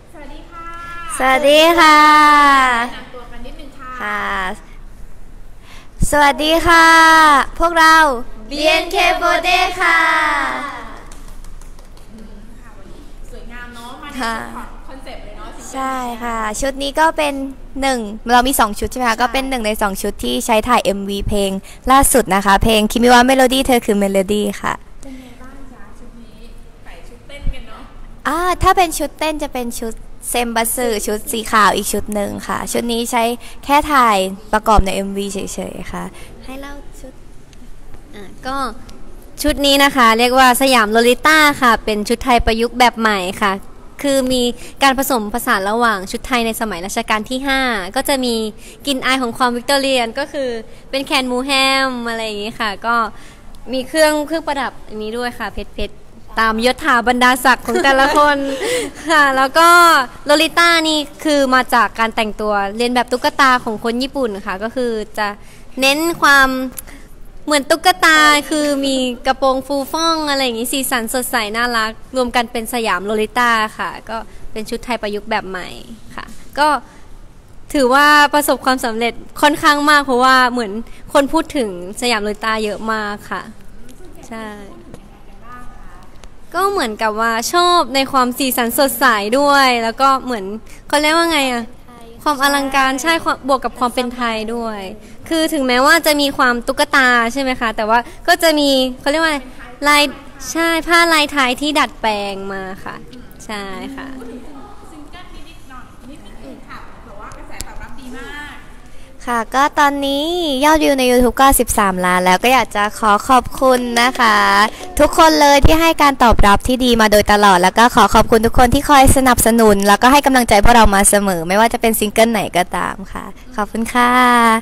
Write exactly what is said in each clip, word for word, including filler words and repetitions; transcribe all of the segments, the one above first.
สวัสดีค่ะสวัสดีค่ะแนะนำตัวกันนิดนึงค่ะค่ะสวัสดีค่ะพวกเรา บี เอ็น เค โฟร์ตี้ ค่ะค่ะวันนี้สวยงามเนาะมาในคอนเซ็ปต์เลยเนาะใช่ค่ะชุดนี้ก็เป็นหนึ่งเรามีสองชุดใช่ไหมคะก็เป็นหนึ่งในสองชุดที่ใช้ถ่าย เอ็ม วี เพลงล่าสุดนะคะเพลงคิมิวะเมโลดี้เธอคือเมโลดี้ค่ะเป็นไงบ้างจ๊ะชุดนี้ใส่ชุดเต้นกันเนาะอ่าถ้าเป็นชุดเต้นจะเป็นชุดเซมบัสสึชุดสีขาวอีกชุดหนึ่งค่ะชุดนี้ใช้แค่ถ่ายประกอบใน เอ็ม วี เฉยๆค่ะให้เล่าชุดอ่ะก็ชุดนี้นะคะเรียกว่าสยามโลลิต้าค่ะเป็นชุดไทยประยุกต์แบบใหม่ค่ะคือมีการผสมผสานระหว่างชุดไทยในสมัยรัชกาลที่ห้าก็จะมีกลิ่นอายของความวิกตอเรียนก็คือเป็นแคนมูแฮมอะไรอย่างนี้ค่ะก็มีเครื่องเครื่องประดับอันนี้ด้วยค่ะเพชรเพชรตามยศถาบรรดาศักดิ์ของแต่ละคนค่ะแล้วก็โลลิต้านี่คือมาจากการแต่งตัวเรียนแบบตุ๊กตาของคนญี่ปุ่นค่ะก็คือจะเน้นความเหมือนตุ๊กตาคือมีกระโปรงฟูฟ่องอะไรอย่างนี้สีสันสดใสน่ารักรวมกันเป็นสยามโลลิต้าค่ะก็เป็นชุดไทยประยุกต์แบบใหม่ค่ะก็ถือว่าประสบความสำเร็จค่อนข้างมากเพราะว่าเหมือนคนพูดถึงสยามโลลิต้าเยอะมากค่ะใช่ก็เหมือนกับว่าชอบในความสีสันสดใสด้วยแล้วก็เหมือนเขาเรียกว่าไงอะความอลังการใช่บวกกับความเป็นไทยด้วยคือถึงแม้ว่าจะมีความตุ๊กตาใช่ไหมคะแต่ว่าก็จะมีเขาเรียกว่าลายใช่ผ้าลายไทยที่ดัดแปลงมาค่ะใช่ค่ะซิงเกิลนิดๆหน่อยนิดนึงค่ะแต่ว่ากระแสตอบรับดีมากค่ะก็ตอนนี้ยอดวิวใน YouTube ก็สิบสามล้านแล้วก็อยากจะขอขอบคุณนะคะทุกคนเลยที่ให้การตอบรับที่ดีมาโดยตลอดแล้วก็ขอขอบคุณทุกคนที่คอยสนับสนุนแล้วก็ให้กำลังใจพวกเรามาเสมอไม่ว่าจะเป็นซิงเกิลไหนก็ตามค่ะขอบคุณค่ะ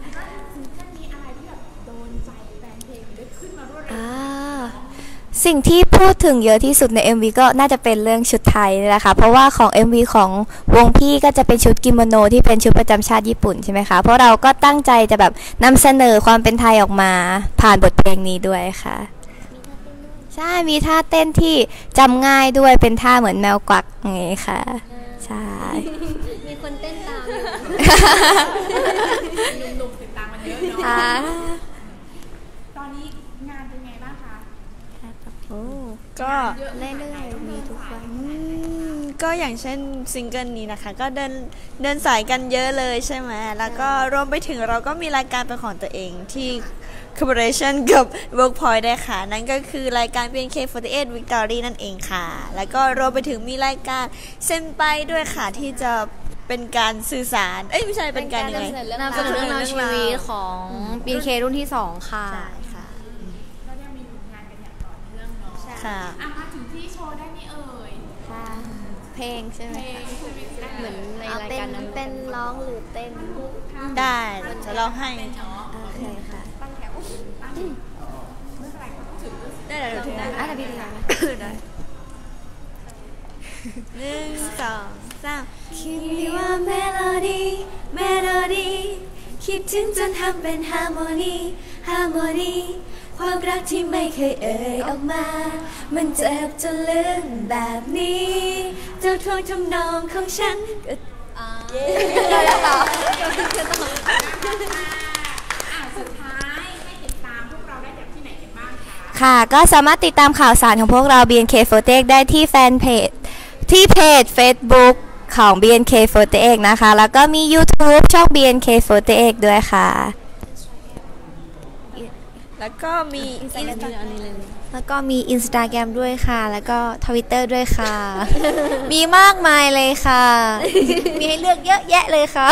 สิ่งที่พูดถึงเยอะที่สุดใน เอ็ม วี ก็น่าจะเป็นเรื่องชุดไทยนี่แหละค่ะเพราะว่าของ เอ็ม วี ของวงพี่ก็จะเป็นชุดกิโมโนที่เป็นชุดประจำชาติญี่ปุ่นใช่ไหมคะเพราะเราก็ตั้งใจจะแบบนำเสนอความเป็นไทยออกมาผ่านบทเพลงนี้ด้วยค่ะใช่มีท่าเต้นที่จำง่ายด้วยเป็นท่าเหมือนแมวกวักอย่างงี้ค่ะใช่มีคนเต้นตามหนุ่มๆติดตามมันเยอะเนาะตอนนี้งานเป็นไงบ้างคะโอ้ก็เรื่อยๆมีทุกวันก็อย่างเช่นซิงเกิลนี้นะคะก็เดินเดินสายกันเยอะเลยใช่ไหมแล้วก็รวมไปถึงเราก็มีรายการเป็นของตัวเองที่ collaboration กับ Workpoint ได้ค่ะนั่นก็คือรายการ บี เอ็น เค โฟร์ตี้ เอท Victory นั่นเองค่ะแล้วก็รวมไปถึงมีรายการเซนไปด้วยค่ะที่จะเป็นการสื่อสารเอ้ยไม่ใช่เป็นการยังไงนำเสนอเรื่องราวชีวิตของ บี เอ็น เค รุ่นที่สองค่ะก็ยังมีผลงานกันอย่างต่อเนื่องเนาะค่ะมาถึงที่โชว์ได้ไหมเอ่ยค่ะเพลงใช่ไหมเหมือนในรายการนั้นเต้นร้องหรือเต้นได้จะร้องให้โอเคค่ะตั้งแถวตั้งเมื่อไหร่ก็ถึงได้เดี๋ยวถึงนะอ่ะพี่ได้ได้หนึ่งสองสามคิมิวะเมโลดี้เมโลดี้คิดถึงจนทำเป็นฮาร์โมนีฮาร์โมนีความรักที่ไม่เคยเอ่ยออกมามันเจ็บจนลืมแบบนี้เจ้าทวงทำนองของฉันก็เย้เลยต่อสุดท้ายให้ติดตามพวกเราได้จากที่ไหนกันบ้างคะค่ะก็สามารถติดตามข่าวสารของพวกเรา บี เอ็น เค โฟร์ตี้ เอท ได้ที่แฟนเพจที่เพจ Facebook ของ บี เอ็น เค โฟร์ตี้ เอท นะคะแล้วก็มี YouTube ช่อง บี เอ็น เค โฟร์ตี้ เอท ด้วยค่ะแล้วก็มีแล้วก็มี Instagram ด้วยค่ะแล้วก็ Twitter ด้วยค่ะมีมากมายเลยค่ะมีให้เลือกเยอะแยะเลยค่ะ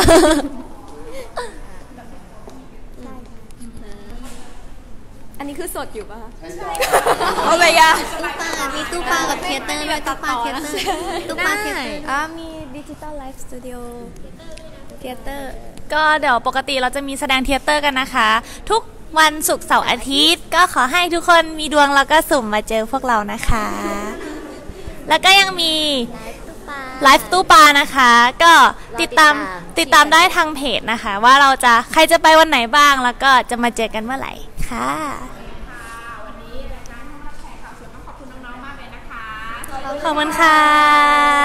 อันนี้คือสดอยู่ป่ะใช่โอ้ยยามีตู้ปลากับเทเตอร์ด้วยตู้ปลาเทเตอร์ตู้ปลาเทเตอร์อ่ามีดิจิตอลไลฟ์สตูดิโอเทเตอร์ก็เดี๋ยวปกติเราจะมีแสดงเทเตอร์กันนะคะทุกวันศุกร์เสาร์อาทิตย์ก็ขอให้ทุกคนมีดวงแล้วก็สุ่มมาเจอพวกเรานะคะแล้วก็ยังมีไลฟ์ตู้ปลานะคะก็ติดตามติดตามได้ทางเพจนะคะว่าเราจะใครจะไปวันไหนบ้างแล้วก็จะมาเจอกันเมื่อไหร่ค่ะวันนี้รายการห้องรับแขกข่าวสดต้องขอบคุณน้องๆมากเลยนะคะขอบคุณค่ะ